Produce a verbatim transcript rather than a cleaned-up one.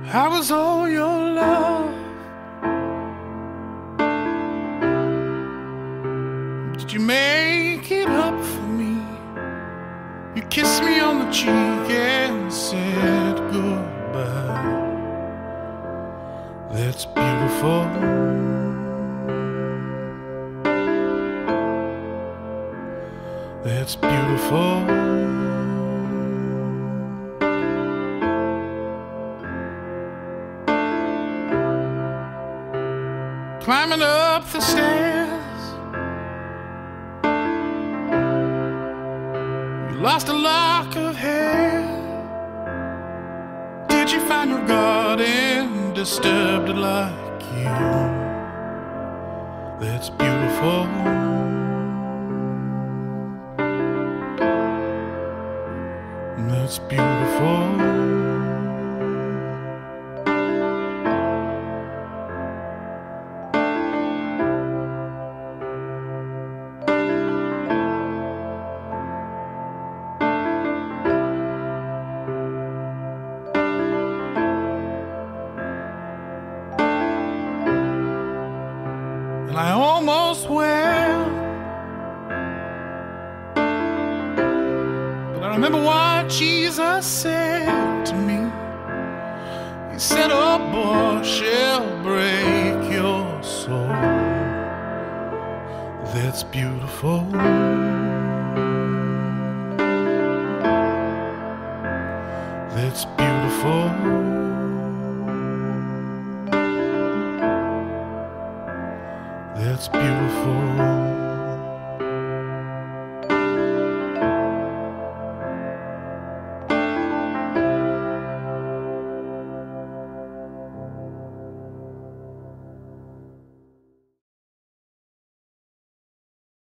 I was all your love. Did you make it up for me? You kissed me on the cheek and said goodbye. That's beautiful. That's beautiful. Climbing up the stairs, you lost a lock of hair. Did you find your garden disturbed like you? That's beautiful. That's beautiful. And I almost went, but I remember what Jesus said to me. He said, "A boy shall break your soul." That's beautiful. That's beautiful. That's beautiful.